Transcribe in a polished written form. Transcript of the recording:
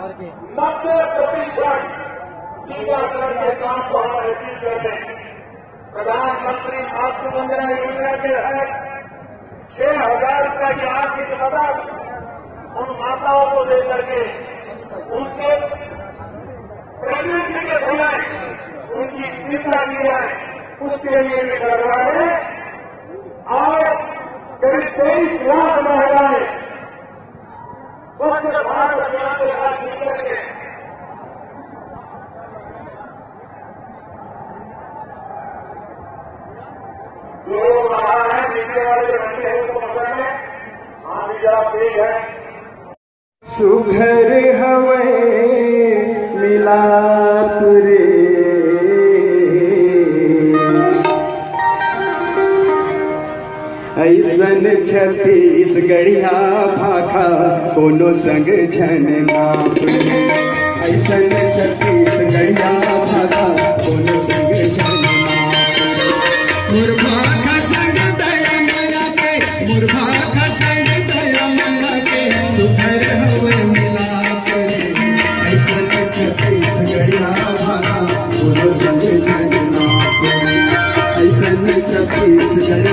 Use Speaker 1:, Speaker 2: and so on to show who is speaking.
Speaker 1: 90% टीकाकरण के काम को हम रिपीट करते हैं। प्रधानमंत्री मातृ वंदना योजना के तहत 6,000 रुपये की आर्थिक मदद उन माताओं को देकर के उनके प्रेगनेंसी के समय उनकी चिंता की जाए उसके लिए भी कर रहा है। और करीब 23 लाख महिलाएं स्वच्छ भारत अभियान के साथ मिलकर के जो रहा है नीचे वाले बच्चे हैं उसको पकड़ में आगे जरा तेज है।
Speaker 2: सुघर हवे मिलाप रे ऐसन छत्तीसगढ़िया भाखा कोनो संग झन नाप ऐसन छत्तीसगढ़िया भाखा कोनो संग झन मुरभाखा संग दया मला के मुरभाखा संग दया मला के सुघर हवे मिलाप रे ऐसन छत्तीसगढ़िया भाखा कोनो संग झन नाप ऐसन छत्तीसगढ़